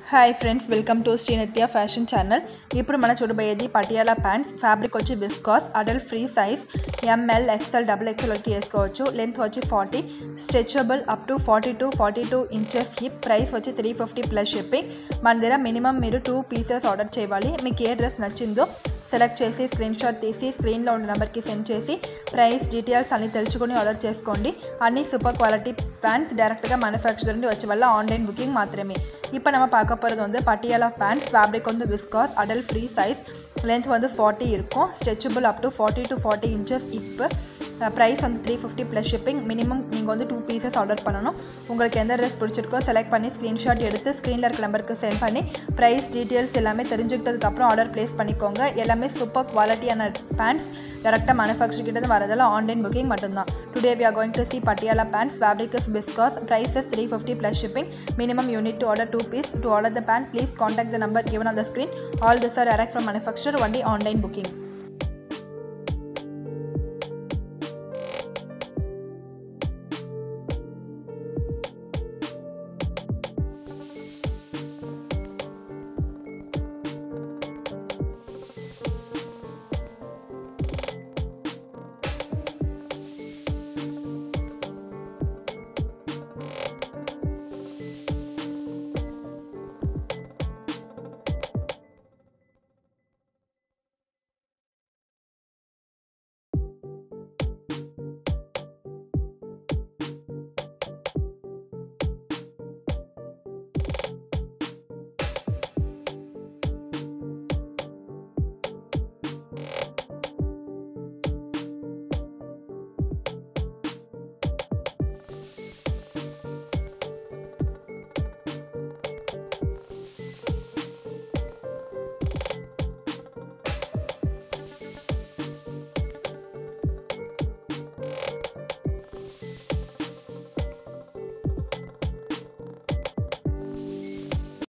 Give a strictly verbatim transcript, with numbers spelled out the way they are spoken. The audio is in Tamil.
Hi friends, welcome to Nithya Fashion channel. ఇప్పుడు మనం చూడబోయేది పటియాలా ప్యాంట్స్. ఫ్యాబ్రిక్ వచ్చి viscose, adult free size M L X L X X L వరకు వేసుకోవచ్చు. లెంత్ వచ్చి forty, stretchable up to forty-two forty-two inches hip. Price వచ్చి three fifty ప్లస్ షిప్పింగ్. మన దగ్గర మినిమం మీరు టూ పీసెస్ ఆర్డర్ చేయాలి. మీకు ఏ డ్రెస్ నచ్చిందో సెలెక్ట్ చేసి స్క్రీన్ షాట్ తీసి స్క్రీన్లో ఉన్న నెంబర్కి సెండ్ చేసి ప్రైస్ డీటెయిల్స్ అన్ని తెలుసుకొని ఆర్డర్ చేసుకోండి. అన్ని సూపర్ క్వాలిటీ ప్యాంట్స్ డైరెక్ట్గా మ్యానుఫ్యాక్చర్ నుండి వచ్చే వల్ల ஆன்லைன் புக்கிங் மாத்திரமே. இப்போ நம்ம பார்க்க போகிறது வந்து பட்டியாலா பேண்ட்ஸ். ஃபேப்ரிக் வந்து viscose, adult free size, length வந்து forty இருக்கும். Stretchable up to forty to forty inches. இப்போ ப்ரைஸ் வந்து three fifty plus shipping. Minimum நீங்கள் வந்து டூ பீசஸ் ஆர்டர் பண்ணணும். உங்களுக்கு எந்த ட்ரெஸ் பிடிச்சிருக்கோ செலக்ட் பண்ணி ஸ்க்ரீன்ஷாட் எடுத்து ஸ்க்ரீனில் இருக்க நம்பருக்கு சென்ட் பண்ணி ப்ரைஸ் டீட்டெயில்ஸ் எல்லாமே தெரிஞ்சுக்கிட்டதுக்கப்புறம் ஆர்டர் ப்ளேஸ் பண்ணிக்கோங்க. எல்லாமே சூப்பர் குவாலிட்டியான பேண்ட்ஸ் டேரெக்டாக மேனுஃபேக்சர் கிட்ட வரதெல்லாம் ஆன்லைன் புக்கிங் மட்டும்தான். Today we are going to see Patiala pants. Fabric is viscose. Price is three fifty plus shipping. Minimum you need to order two piece. To order the pant, please contact the number given on the screen. All these are direct from manufacturer, only online booking.